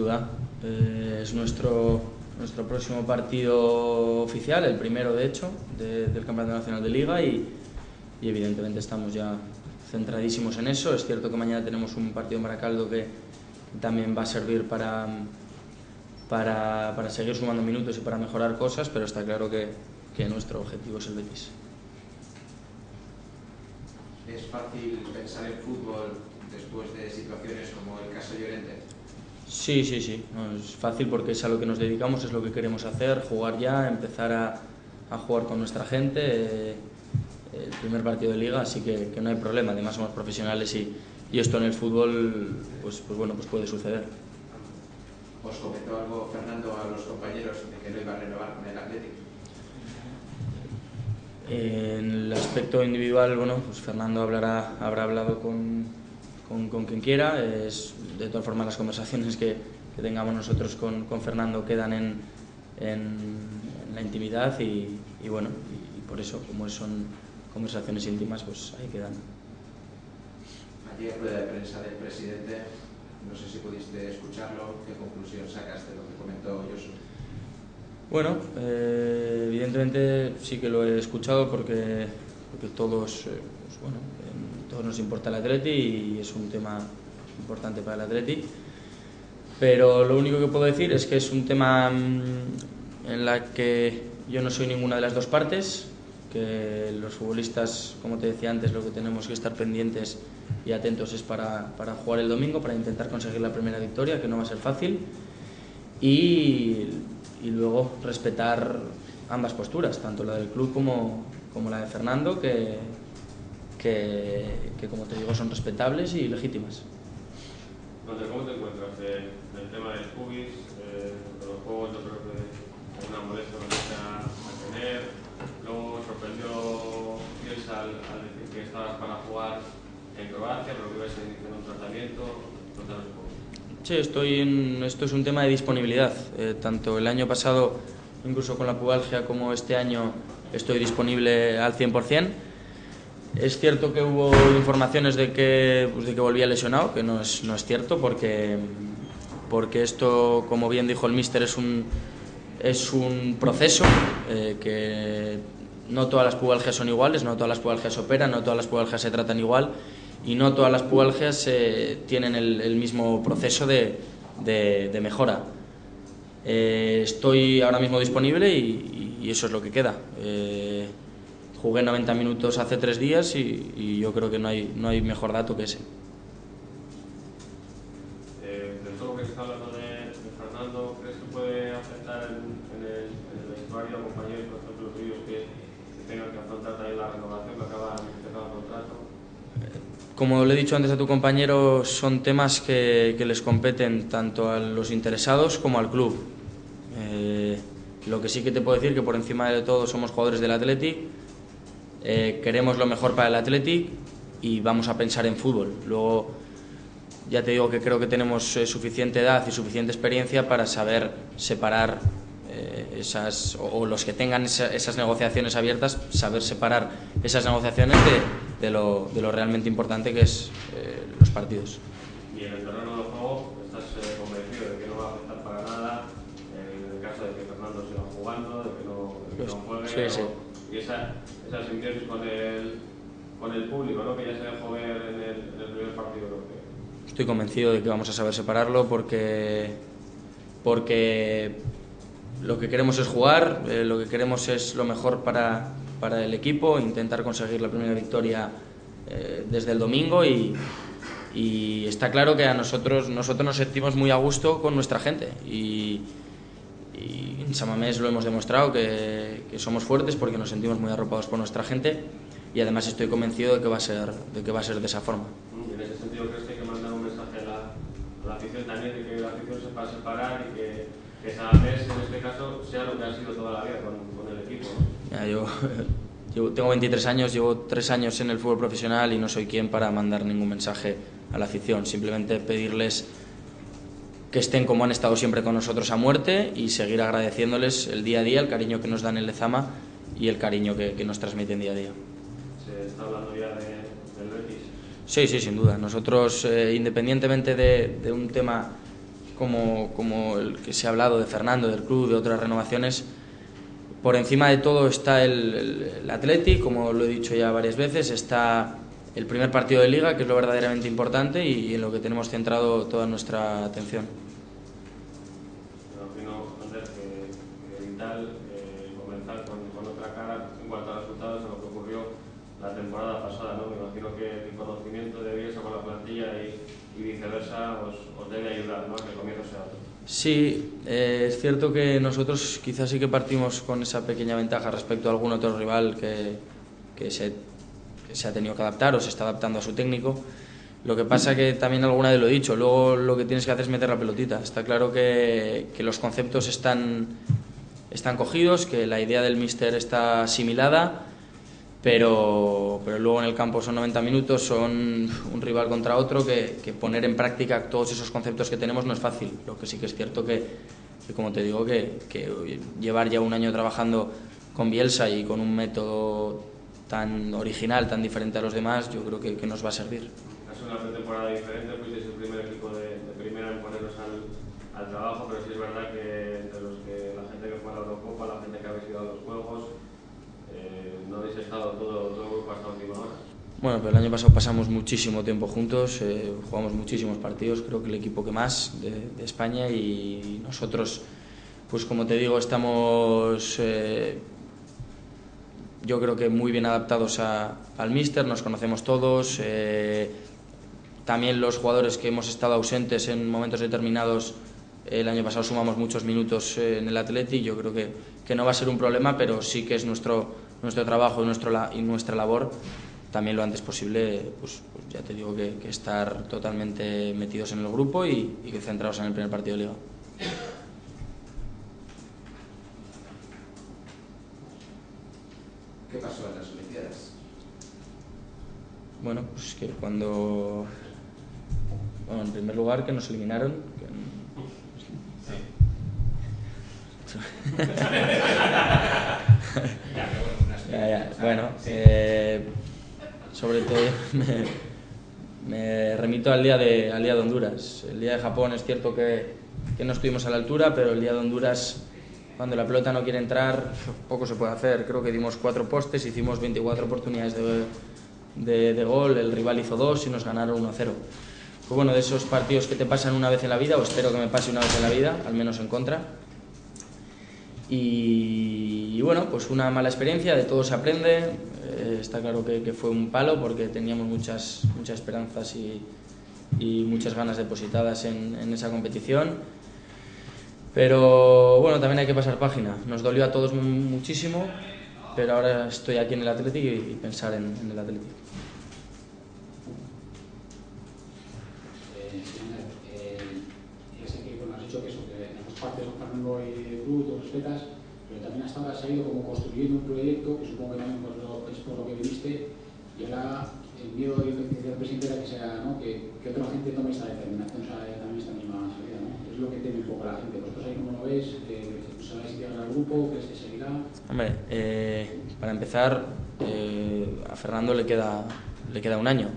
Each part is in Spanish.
duda. Es nuestro próximo partido oficial, el primero de hecho del Campeonato Nacional de Liga y evidentemente estamos ya centradísimos en eso. Es cierto que mañana tenemos un partido en Baracaldo que también va a servir para seguir sumando minutos y para mejorar cosas, pero está claro que nuestro objetivo es el Betis. ¿Es fácil pensar en fútbol después de situaciones como el caso Llorente? Sí. No, es fácil porque es a lo que nos dedicamos, es lo que queremos hacer, jugar ya, empezar a jugar con nuestra gente, el primer partido de Liga, así que no hay problema. Además somos profesionales y esto en el fútbol pues puede suceder. ¿Os comentó algo Fernando a los compañeros de que no iba a renovar con el Athletic? En el aspecto individual, pues Fernando habrá hablado con quien quiera. De todas formas, las conversaciones que tengamos nosotros con Fernando quedan en la intimidad y por eso, como son conversaciones íntimas, pues ahí quedan. Ayer rueda de prensa del presidente, no sé si pudiste escucharlo, ¿qué conclusión sacas de lo que comentó Josu? Bueno, evidentemente sí que lo he escuchado porque todos nos importa el Atleti y es un tema importante para el Atleti, pero lo único que puedo decir es que es un tema en la que yo no soy ninguna de las dos partes, que los futbolistas, como te decía antes, lo que tenemos que estar pendientes y atentos es para jugar el domingo, para intentar conseguir la primera victoria, que no va a ser fácil, y luego respetar ambas posturas, tanto la del club como la de Fernando, que como te digo son respetables y legítimas. ¿Cómo te encuentras del tema del pubis, de los juegos? Yo creo que una molestia a tener. Luego sorprendió Bielsa al decir que estabas para jugar en Croacia, pero que ibas a iniciar un tratamiento. Cuéntanos un poco. Sí, esto es un tema de disponibilidad. Tanto el año pasado, incluso con la pubalgia, como este año estoy disponible al 100%. Es cierto que hubo informaciones de que volvía lesionado, que no es cierto, porque esto, como bien dijo el míster, es un proceso, que no todas las pubalgias son iguales, no todas las pubalgias se operan, no todas las pubalgias se tratan igual y no todas las pubalgias tienen el mismo proceso de mejora. Estoy ahora mismo disponible y eso es lo que queda. Jugué 90 minutos hace 3 días y yo creo que no hay mejor dato que ese. De todo lo que se está hablando de Fernando, ¿crees que puede afectar en el vestuario a compañeros, por ejemplo, tuyos que tengan que afrontar también la renovación que acaba de empezar el contrato? Como le he dicho antes a tu compañero, son temas que les competen tanto a los interesados como al club. Lo que sí que te puedo decir que por encima de todo somos jugadores del Athletic, queremos lo mejor para el Athletic y vamos a pensar en fútbol. Luego ya te digo que creo que tenemos suficiente edad y suficiente experiencia para saber separar los que tengan esas negociaciones abiertas, saber separar esas negociaciones de lo realmente importante que es los partidos. Y en el terreno del juego, ¿estás convencido de que no va a afectar para nada en el caso de que Fernando siga jugando, de que no juegue? Sí. Y esa simbiosis con el público, ¿no? Que ya se dejó ver en el primer partido. Estoy convencido de que vamos a saber separarlo porque lo que queremos es jugar, lo que queremos es lo mejor para el equipo, intentar conseguir la primera victoria desde el domingo y está claro que nosotros nos sentimos muy a gusto con nuestra gente y en San Mamés lo hemos demostrado que somos fuertes porque nos sentimos muy arropados por nuestra gente y además estoy convencido de que va a ser de esa forma. En ese sentido, ¿crees que hay que mandar un mensaje a la afición también de que la afición sepa separar y que San Mamés en este caso sea lo que ha sido toda la vida con el equipo, ¿no? Ya, yo tengo 23 años, llevo 3 años en el fútbol profesional y no soy quien para mandar ningún mensaje a la afición, simplemente pedirles que estén como han estado siempre con nosotros a muerte y seguir agradeciéndoles el día a día, el cariño que nos dan en Lezama y el cariño que nos transmiten día a día. ¿Se está hablando ya del Betis? Sí, sin duda. Nosotros, independientemente de un tema como el que se ha hablado de Fernando, del club, de otras renovaciones, por encima de todo está el Athletic, como lo he dicho ya varias veces, está el primer partido de Liga, que es lo verdaderamente importante y en lo que tenemos centrado toda nuestra atención. Me imagino, Andrés, que vital comenzar con otra cara en cuanto a resultados a lo que ocurrió la temporada pasada, ¿no? Me imagino que el conocimiento de Bielsa con la plantilla y viceversa os debe ayudar, ¿no? Que el comienzo sea otro. Sí, es cierto que nosotros quizás sí que partimos con esa pequeña ventaja respecto a algún otro rival que se ha tenido que adaptar o se está adaptando a su técnico. Lo que pasa que también alguna vez lo he dicho, luego lo que tienes que hacer es meter la pelotita. Está claro que los conceptos están cogidos, que la idea del míster está asimilada, pero luego en el campo son 90 minutos, son un rival contra otro, que poner en práctica todos esos conceptos que tenemos no es fácil. Lo que sí que es cierto que como te digo, que llevar ya un año trabajando con Bielsa y con un método tan original, tan diferente a los demás, yo creo que nos va a servir. Es una pretemporada diferente, fuisteis el primer equipo de primera en poneros al trabajo, pero sí es verdad que entre los que la gente que fue a la Eurocopa, la gente que habéis ido a los Juegos, no habéis estado todo el grupo hasta última hora. Bueno, pero el año pasado pasamos muchísimo tiempo juntos, jugamos muchísimos partidos, creo que el equipo que más de España, y nosotros, pues como te digo, estamos yo creo que muy bien adaptados al míster, nos conocemos todos, también los jugadores que hemos estado ausentes en momentos determinados, el año pasado sumamos muchos minutos en el Athletic, yo creo que no va a ser un problema, pero sí que es nuestro trabajo y nuestra labor también lo antes posible, pues ya te digo que estar totalmente metidos en el grupo y que centrados en el primer partido de Liga. ¿Qué pasó en las Olimpiadas? Bueno, pues que bueno, en primer lugar que nos eliminaron. Bueno, sobre todo me remito al día de Honduras. El día de Japón es cierto que no estuvimos a la altura, pero el día de Honduras, cuando la pelota no quiere entrar, poco se puede hacer. Creo que dimos 4 postes, hicimos 24 oportunidades de gol, el rival hizo 2 y nos ganaron 1-0. Pues bueno, de esos partidos que te pasan una vez en la vida, o espero que me pase una vez en la vida, al menos en contra. Y bueno, pues una mala experiencia, de todo se aprende. Está claro que fue un palo porque teníamos muchas esperanzas y muchas ganas depositadas en esa competición. Pero bueno, también hay que pasar página. Nos dolió a todos muchísimo, pero ahora estoy aquí en el Athletic y pensar en el Athletic. Ya sé que has dicho que en esos partidos con Fernando y tú te respetas, pero también hasta ahora has ido como construyendo un proyecto que supongo que también es por lo que viviste, y ahora el miedo del presidente era que sea, ¿no? que otra gente tome esta determinación, o sea, también esta misma salida, ¿no? Es lo que teme un poco la gente. ¿Vosotros ahí cómo lo veis? ¿Sabéis si llegará al grupo? ¿Crees que seguirá? Hombre, para empezar, a Fernando le queda un año,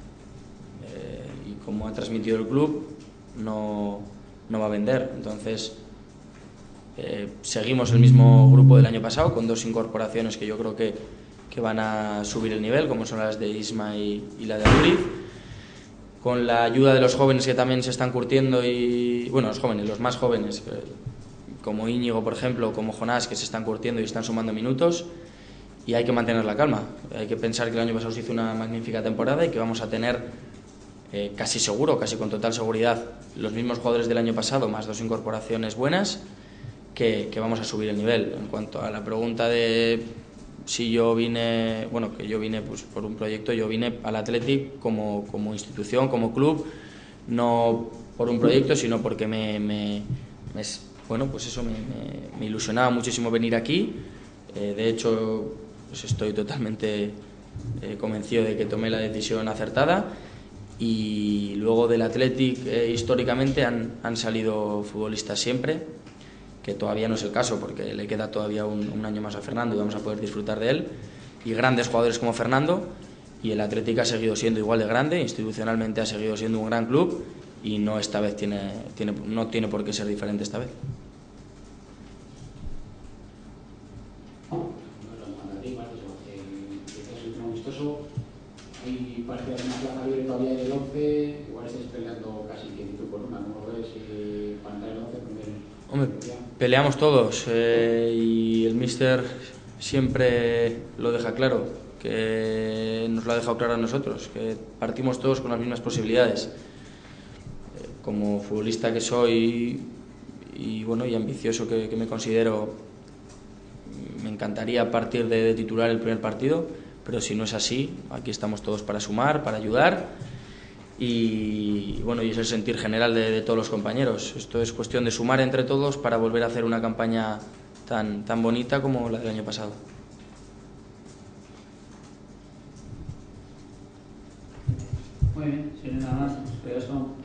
y como ha transmitido el club, no va a vender. Entonces seguimos el mismo grupo del año pasado, con 2 incorporaciones que yo creo que van a subir el nivel, como son las de Isma y la de Aduriz, con la ayuda de los jóvenes que también se están curtiendo, y bueno, los más jóvenes, como Íñigo, por ejemplo, como Jonás, que se están curtiendo y están sumando minutos. Y hay que mantener la calma, hay que pensar que el año pasado se hizo una magnífica temporada y que vamos a tener casi seguro, casi con total seguridad, los mismos jugadores del año pasado, más 2 incorporaciones buenas, que vamos a subir el nivel. En cuanto a la pregunta de si yo vine, bueno, que yo vine pues por un proyecto, yo vine al Athletic como institución, como club, no por un proyecto, sino porque bueno, pues eso me ilusionaba muchísimo venir aquí. De hecho, pues estoy totalmente convencido de que tomé la decisión acertada. Y luego del Athletic, históricamente han salido futbolistas siempre, que todavía no es el caso porque le queda todavía un año más a Fernando y vamos a poder disfrutar de él, y grandes jugadores como Fernando, y el Athletic ha seguido siendo igual de grande, institucionalmente ha seguido siendo un gran club, y no esta vez no tiene por qué ser diferente esta vez. Y parece que hay una plaza libre todavía en el 11, igual estáis peleando casi que tú por una, ¿cómo lo ves? Para entrar en el 11 primero. Hombre, peleamos todos y el míster siempre lo deja claro, que nos lo ha dejado claro a nosotros, que partimos todos con las mismas posibilidades. Como futbolista que soy y bueno, y ambicioso que me considero, me encantaría partir de titular el primer partido, pero si no es así, aquí estamos todos para sumar, para ayudar y bueno, y es el sentir general de todos los compañeros. Esto es cuestión de sumar entre todos para volver a hacer una campaña tan bonita como la del año pasado. Muy bien, sin nada más,